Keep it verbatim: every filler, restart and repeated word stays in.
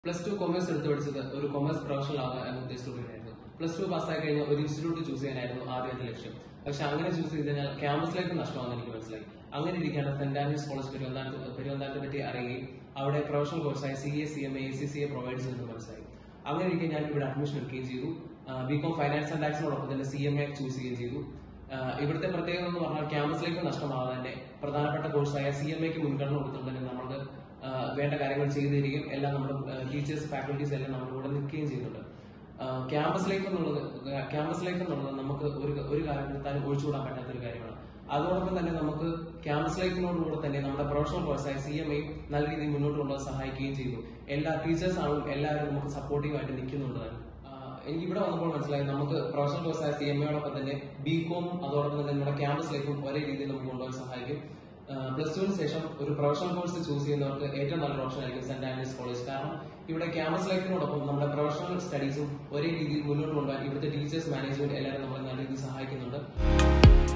Plus two commerce എടുത്ത് പഠിച്ചത് ഒരു കൊമേഴ്സ് പ്രൊഫഷണൽ ആവുക എന്ന ഉദ്ദേശത്തോടെയായിരുന്നു. പ്ലസ് ടു പാസ്സായി കഴിഞ്ഞാൽ ഒരു ഇൻസ്റ്റിറ്റ്യൂട്ട് ചൂസ് ചെയ്യാനായിരുന്നു ആദ്യത്തെ ലക്ഷ്യം. പക്ഷെ അങ്ങനെ ചൂസ് ചെയ്ത് കഴിഞ്ഞാൽ ക്യാമ്പസിലേക്ക് നഷ്ടമാണെന്ന് എനിക്ക് മനസ്സിലായി. അങ്ങനെ ഇരിക്കേണ്ട സെന്റ് ആൻഡ്രൂസ് കോളേജ് പെരുവന്താനത്ത് പെരുവന്താനത്തെ പറ്റി അറിയുകയും അവിടെ പ്രൊഫഷണൽ കോഴ്സായി C A C M A C C A provide ചെയ്യുന്നത് മനസ്സിലായി. അങ്ങനെ ഇരിക്കെ ഞാൻ ഇവിടെ അഡ്മിഷൻ എടുക്കുകയും ചെയ്തു. ബികോം ഫൈനാൻസ് ആൻഡ് ടാക്സിനോടൊപ്പം തന്നെ സി എം എ ചൂസ് ചെയ്യുകയും ചെയ്തു. ഇവിടുത്തെ പ്രത്യേകത എന്ന് പറഞ്ഞാൽ ക്യാമ്പസിലേക്ക് നഷ്ടമാകാതെ തന്നെ പ്രധാനപ്പെട്ട കോഴ്സായ സി എം എക്ക് മുൻഗണന കൊടുത്തുകൊണ്ട് തന്നെ നമ്മൾക്ക് വേണ്ട കാര്യങ്ങൾ ചെയ്തു തരികയും എല്ലാം നമ്മുടെ ടീച്ചേഴ്സ് ഫാക്കൽറ്റീസ് എല്ലാം നമ്മുടെ കൂടെ നിൽക്കുകയും ചെയ്യുന്നുണ്ട്. ക്യാമ്പസ് ലൈഫ് എന്നുള്ളത് ക്യാമ്പസ് ലൈഫ് എന്നുള്ളത് നമുക്ക് ഒരു ഒരു കാലഘട്ടത്താലും ഒഴിച്ചുകൂടാൻ പറ്റാത്ത ഒരു കാര്യമാണ്. അതോടൊപ്പം തന്നെ നമുക്ക് ക്യാമ്പസ് ലൈഫിനോടുകൂടെ തന്നെ നമ്മുടെ പ്രൊഫഷണൽ കോഴ്സായ സി എം എയും നല്ല രീതിയിൽ മുന്നോട്ട് കൊണ്ടുപോകാൻ സഹായിക്കുകയും ചെയ്തു. എല്ലാ ടീച്ചേഴ്സ് ആണെങ്കിലും എല്ലാവരും നമുക്ക് സപ്പോർട്ടീവ് ആയിട്ട് നിൽക്കുന്നുണ്ട്. എനിക്ക് ഇവിടെ വന്നപ്പോൾ മനസ്സിലായി നമുക്ക് പ്രൊഫഷണൽ കോഴ്സായ സി എം എയോടൊപ്പം തന്നെ ബി കോം അതോടൊപ്പം തന്നെ നമ്മുടെ ക്യാമ്പസ് ലൈഫും ഒരേ രീതിയിൽ നമുക്ക് കൊണ്ടുപോകാൻ സഹായിക്കും. പ്ലസ് ടുവിന് ശേഷം ഒരു പ്രൊഫഷണൽ കോഴ്സ് ചൂസ് ചെയ്യുന്നവർക്ക് ഏറ്റവും നല്ലൊരു ഓപ്ഷൻ ആയിരിക്കും സെന്റ് ആൻഡ്രൂസ് കോളേജ്. കാരണം ഇവിടെ ക്യാമ്പസ് ലൈഫിനോടൊപ്പം നമ്മുടെ പ്രൊഫഷണൽ സ്റ്റഡീസും ഒരേ രീതിയിൽ മുന്നോട്ട് കൊണ്ടുപോകാൻ ഇവിടുത്തെ ടീച്ചേഴ്സ് മാനേജ്മെന്റ് എല്ലാവരും നമ്മളെ നല്ല രീതിയിൽ സഹായിക്കുന്നുണ്ട്.